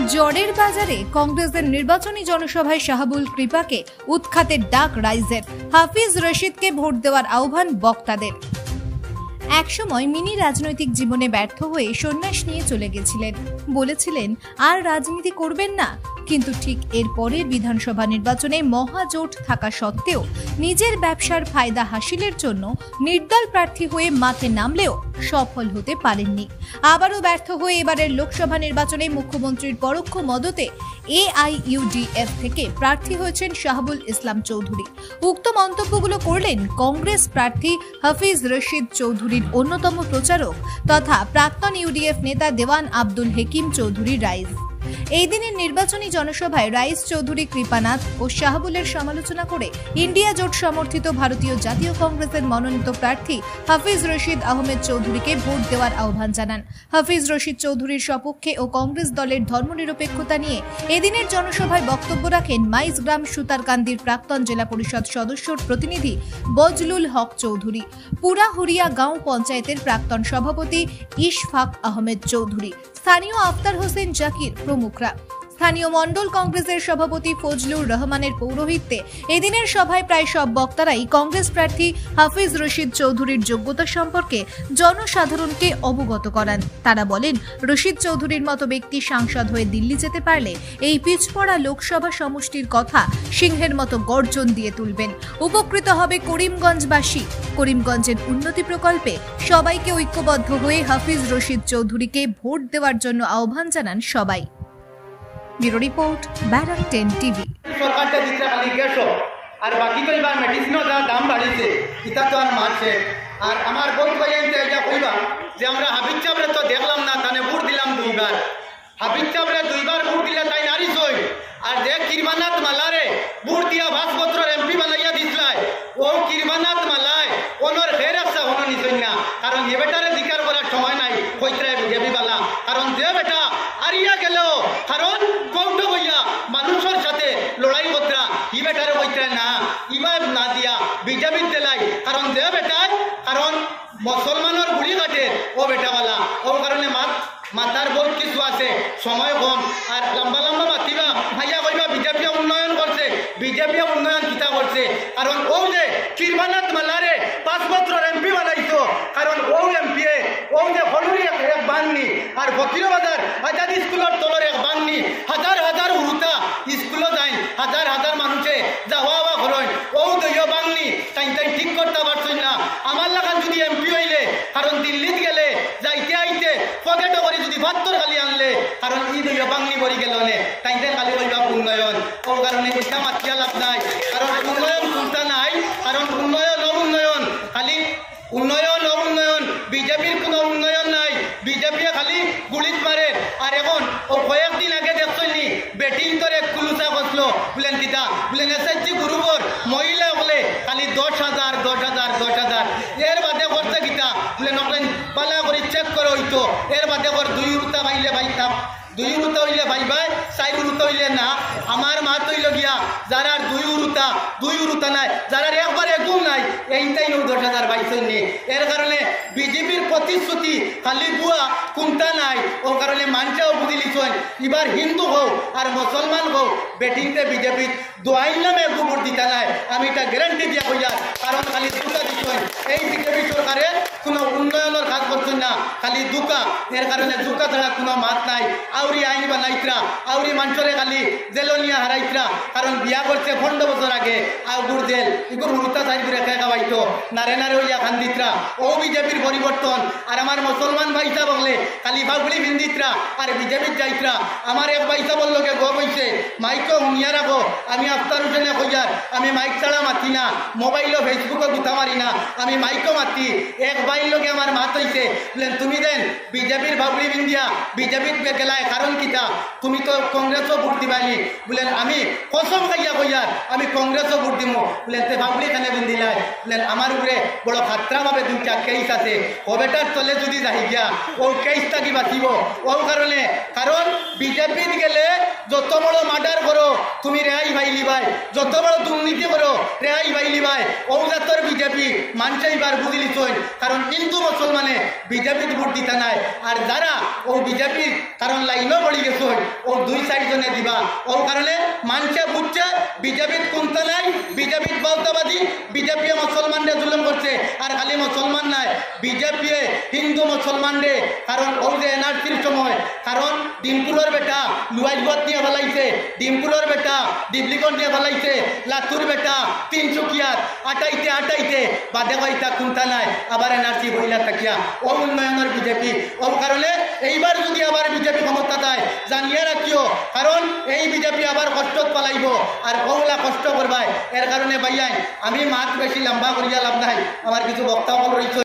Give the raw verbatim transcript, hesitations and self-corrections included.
জড়ের বাজারে কংগ্রেসের নির্বাচনী জনসভায় শাহাবুল কৃপাকে উৎখাতের ডাক রাইজের, হাফিজ রশিদকে ভোট দেওয়ার আহ্বান বক্তাদের। একসময় মিনি রাজনৈতিক জীবনে ব্যর্থ হয়ে সন্ন্যাস নিয়ে চলে গেছিলেন, বলেছিলেন আর রাজনীতি করবেন না। কিন্তু ঠিক এর পরের বিধানসভা নির্বাচনে মহাজোট থাকা সত্ত্বেও নিজের ব্যবসার ফায়দা হাসিলের জন্য নির্দল প্রার্থী হয়ে মাঠে নামলেও সফল হতে পারেননি। আবারও ব্যর্থ হয়ে এবারের লোকসভা নির্বাচনে মুখ্যমন্ত্রীর পরোক্ষ মদতে এআইইউডিএফ থেকে প্রার্থী হয়েছেন শাহাবুল ইসলাম চৌধুরী। উক্ত মন্তব্যগুলো করলেন কংগ্রেস প্রার্থী হাফিজ রশিদ চৌধুরীর অন্যতম প্রচারক তথা প্রাক্তন ইউডিএফ নেতা দেওয়ান আব্দুল হেকিম চৌধুরী রাইজ। এই দিনের নির্বাচনী জনসভায় রাইস চৌধুরী কৃপানাথ ও শাহাবুলের সমালোচনা করে ইন্ডিয়া জোট সমর্থিত ভারতীয় জাতীয় কংগ্রেসের মনোনীত প্রার্থী হাফিজ রশিদ আহমেদ চৌধুরীকে ভোট দেওয়ার আহ্বান জানান। হাফিজ রশিদ চৌধুরীর সপক্ষে ও কংগ্রেস দলের ধর্মনিরপেক্ষতা নিয়ে এদিনের জনসভায় বক্তব্য রাখেন মাইজগ্রাম সুতারকান্দির প্রাক্তন জেলা পরিষদ সদস্যর প্রতিনিধি বজলুল হক চৌধুরী, পুরাহুরিয়া গাঁও পঞ্চায়েতের প্রাক্তন সভাপতি ইশফাক আহমেদ চৌধুরী, স্থানীয় আফতার হোসেন জাকির প্রমুখরা। স্থানীয় মন্ডল কংগ্রেসের সভাপতি ফজলুর রহমানের পৌরোহিত্যে এদিনের সভায় প্রায় সব বক্তারাই কংগ্রেস প্রার্থী হাফিজ রশিদ চৌধুরীর যোগ্যতা সম্পর্কে জনসাধারণকে অবগত করান। তারা বলেন, রশিদ চৌধুরীর মতো ব্যক্তি সাংসদ হয়ে দিল্লি যেতে পারলে এই পিছপড়া লোকসভা সমষ্টির কথা সিংহের মতো গর্জন দিয়ে তুলবেন। উপকৃত হবে করিমগঞ্জবাসী। করিমগঞ্জের উন্নতি প্রকল্পে সবাইকে ঐক্যবদ্ধ হয়ে হাফিজ রশিদ চৌধুরীকে ভোট দেওয়ার জন্য আহ্বান জানান সবাই। Bureau report, Barak ten TV. সরকারটা দিতে খালি গ্যাস আর বাকি তো এবার মেডিসিনও যা দাম বাড়িছে এটা তো আর মারছে। আর আমার বই ভাইয়াইতে এটা কইবা যে আমরা হাবিজ চাবরে তো দেখলাম না, তানে ভোট দিলাম দুইবার। হাবিজ চাবরে দুইবার ভোট দিলে তাই নারী সই। আর যে কিরমানাথ মালারে ভোট দিয়া ভাসপত্র এমপি বানাইয়া দিছলাই, ও কিরমানাথ মালায় ওনর ফের আসা হনো নিছই না। কারণ এ বেটারে জিকার করার সময় নাই কইত্রায় বিজেপি বালা। কারণ যে বেটা আরিয়া গেল কারণ কৌট বইয়া মানুষের সাথে লড়াই করতরা, ই বেটারে কইত্রায় না ইবার না দিয়া বিজেপির দেলাই। কারণ যে বেটায় কারণ মুসলমানের গুড়ি কাটে ও বেটাওয়ালা। ও কারণে মাত মাতার বহুত কিছু আছে, সময় কম। আর লম্বা লম্বা মাতিবা ভাইয়া কইবা বিজেপি উন্নয়ন করছে, বিজেপি উন্নয়ন কিতা করছে। কারণ ও যে কিরমানাথ মালারে পাঁচ বছর এমপি বানাইতো, কারণ ও এমপি ও যে হলুরি এক বাংনি আর ফকির বাজার আজাদি স্কুলের তলর এক বাংনি হাজার হাজার উড়ুতা স্কুলও যাই, হাজার হাজার মানুষে যাওয়া আওয়া করেন। ও দইয় বাংনি তাই তাই ঠিক করতে পারছেন না। আমার লাগান যদি এমপি হইলে কারণ দিল্লিত গেলে যাইতে আইতে পকেটও করে যদি বাহাত্তর খালি আনলে কারণ ই দইয় বাংনি বড়ি গেল নে তাই তাই খালি কইবা উন্নয়ন। ও কারণে এটা মাতিয়া লাভ নাই। কারণ উন্নয়ন কোনটা নাই, কারণ উন্নয়ন অউন্নয়ন খালি উন্নয়ন অউন্নয়ন বিজেপির কোনো উন্নয়ন নাই। বিজেপি খালি গুলিত মারে। আর এখন ও কয়েকদিন আগে দেখছনি বেটিং করে কুলুসা বসলো বলেন কিতা বলেন এসএসজি গ্রুপর মহিলা বলে খালি দশ হাজার দশ হাজার দশ হাজার এর বাদে করছে কিতা বলেন ওখানে পালা করে চেক করে হইতো। এর বাদে কর দুই রুতা পাইলে ভাইতাম, দুই উরুতা হইলে ভাই ভাই চাই উরুতা হইলে না। আমার মা তৈল গিয়া যারা দুই উরুতা দুই উরুতা নাই, যারা একবার একদম নাই এইটাই নৌ দশ হাজার বাইশন নিয়ে। এর কারণে বিজেপির প্রতিশ্রুতি খালি বুয়া কোনটা নাই। ও কারণে মানুষেও বুঝি লিখছেন এবার হিন্দু হোক আর মুসলমান হোক বেটিংতে বিজেপি দোয়াইল নামে একটু ভোট দিতে নাই। আমি এটা গ্যারান্টি দিয়া কইয়া কারণ খালি দুটা দিচ্ছেন। এই বিজেপি সরকারে কোনো উন্নয়নের কাজ করছেন না, খালি দুকা। এর কারণে দুকা ছাড়া কোনো মাত নাই। আউরি আইন বানাইতরা, আউরি মানুষরে খালি জেলনিয়া হারাইতরা। কারণ বিয়া করছে পনেরো বছর আগে আউগুর জেল এগুর হুরুতা সাইড করে খেয়ে খাওয়াইতো নারে নারে হইয়া খান্দিতরা। ও বিজেপির পরিবর্তন। আর আমার মুসলমান ভাইসা বললে খালি বাগুলি ভিন্দিতরা আর বিজেপির যাইতরা। আমার এক ভাইসা বললো কে গো বইছে মাইকও শুনিয়া রাখো, আমি আফতার হোসেনে কইয়ার আমি মাইক ছাড়া মাতি না, মোবাইলও ফেসবুকও গুতা মারি না, আমি মাইকও মাতি। এক বাইর লোকে আমার মাত হইছে বলেন তুমি দেন বিজেপির বাগুলি ভিন্দিয়া বিজেপির গেলায় কারণ কিতা তুমি তো কংগ্রেসও ভোট দিবানি। বলেন আমি কসম খাইয়া কইয়ার আমি কংগ্রেসও ভোট দিব। বলেন তে বাবুলি খানে বিন্দিলাই বলেন আমার উপরে বড় খাতরা ভাবে দুইটা কেস আছে। ও বেটার তলে যদি যাই গিয়া ও কেসটা কি বাঁচিব। ও কারণে কারণ বিজেপিত গেলে যত বড় মার্ডার করো তুমি রেহাই ভাইলি ভাই, যত বড় দুর্নীতি করো রেহাই ভাইলি ভাই। ও জাতর বিজেপি মানুষ এইবার বুঝি লিছই। কারণ হিন্দু মুসলমানে বিজেপিত ভোট দিতে নাই। আর যারা ও বিজেপির কারণ লাই লাইনও বলি গেছো ও দুই সাইড জনে দিবা ওর কারণে মানুষে বুঝছে বিজেপির কোনটা নাই বিজেপির বৌদ্ধবাদী বিজেপি মুসলমানদের জুলুম করছে আর খালি মুসলমান নাই বিজেপি হিন্দু মুসলমানদের কারণ ওই যে এনআরসির সময় কারণ ডিমপুরের বেটা লুয়াইগত নিয়ে ফেলাইছে ডিমপুরের বেটা ডিবলিগঞ্জ নিয়ে ফেলাইছে লাতুর বেটা তিনচুকিয়াত আটাইতে আটাইতে বাদে বাইতা কোনটা নাই আবার এনআরসি বইলা থাকিয়া ও উন্নয়নের বিজেপি ওর কারণে এইবার যদি আবার বিজেপি ক্ষমতা দেয় জানিয়ে রাখিও কারণ এই বিজেপি আবার কষ্ট পালাইব আর ওগুলা কষ্ট করবাই এর কারণে ভাইয়াই আমি মাত বেশি লম্বা করিয়া লাভ নাই আমার কিছু বক্তব্য রয়েছে।